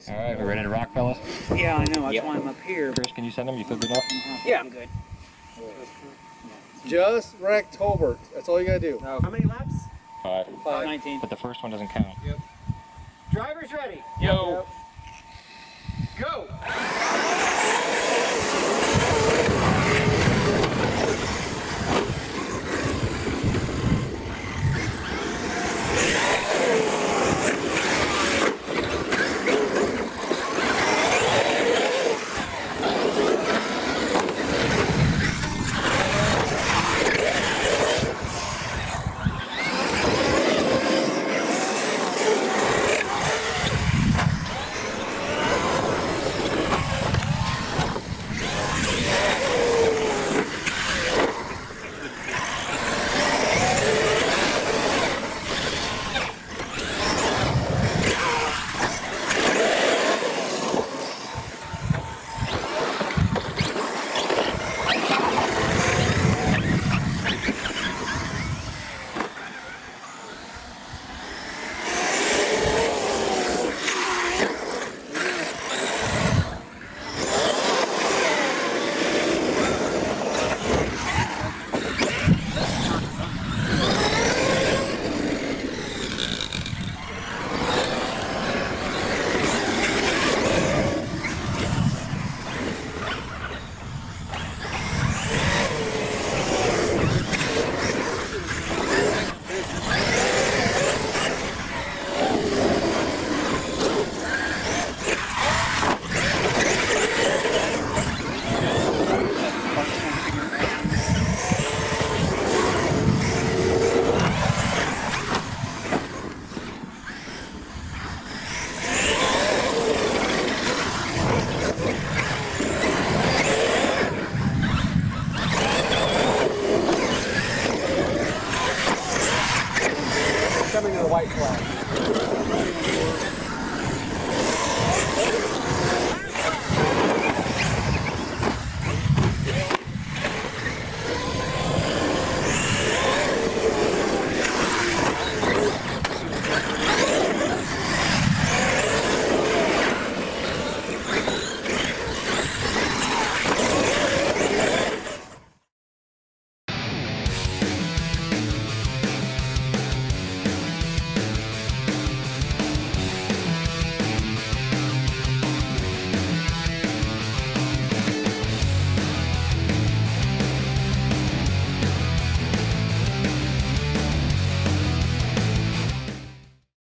All right, we ready to rock, fellas? Yeah, I know. That's why I'm up here. Chris, can you send them? You feel good enough? Yeah, I'm good. Just wrecked Tolbert. That's all you gotta do. How many laps? 5. 19. But the first one doesn't count. Yep. Drivers ready. Yo. Go.